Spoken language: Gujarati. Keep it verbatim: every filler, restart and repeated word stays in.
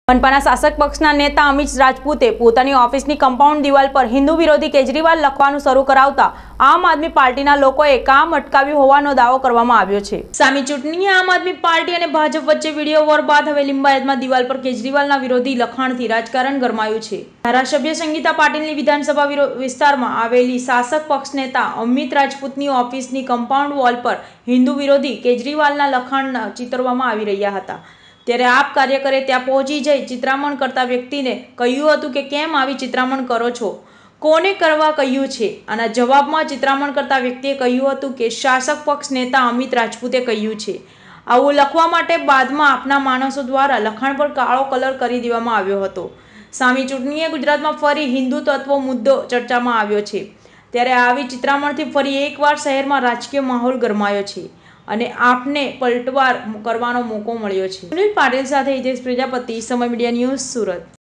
મનપાના શાસક પક્ષના નેતા અમિત રાજપૂતે પોતાની ઓફિસની કમ્પાઉન્ડ દિવાલ પર હિન્દુ વિરોધી કેજરીવાલ લખવાનું શરૂ કરાવતા આમ આદમી પાર્ટીના લોકોએ કામ અટકાવ્યું હોવાનો દાવો કરવામાં આવ્યો છે। સામી ચૂંટણીએ આમ આદમી પાર્ટી અને ભાજપ વચ્ચે વિડીયો વોર બાદ હવે લિંબાયતમાં દિવાલ પર કેજરીવાલના વિરોધી લખાણથી રાજકારણ ગરમાયું છે। ધારાસભ્ય સંગીતા પાટીલની વિધાનસભા વિસ્તારમાં આવેલી શાસક પક્ષ નેતા અમિત રાજપૂતની ઓફિસની કમ્પાઉન્ડ વોલ પર હિન્દુ વિરોધી કેજરીવાલના લખાણ ચિતરવામાં આવી રહ્યા હતા। ત્યારે આપ કાર્યકરે ત્યાં પહોંચી જઈ ચિત્રામણ કરતા વ્યક્તિને કહ્યું હતું કે કેમ આવી ચિત્રામણ કરો છો, કોને કરવા કહ્યું છે। આના જવાબમાં ચિત્રામણ કરતા વ્યક્તિએ કહ્યું હતું કે શાસક પક્ષ નેતા અમિત રાજપૂતે કહ્યું છે। આવું લખવા માટે બાદમાં આપના માણસો દ્વારા લખાણ પર કાળો કલર કરી દેવામાં આવ્યો હતો। સામી ચૂંટણીએ ગુજરાતમાં ફરી હિન્દુ તત્વો મુદ્દો ચર્ચામાં આવ્યો છે। ત્યારે આવી ચિત્રામણથી ફરી એકવાર શહેરમાં રાજકીય માહોલ ગરમાયો છે અને આપને પલટવાર કરવાનો મોકો મળ્યો છે। સુનિલ પાટીલ સાથે હિતેશ પ્રજાપતિ, સમય મીડિયા ન્યૂઝ, સુરત।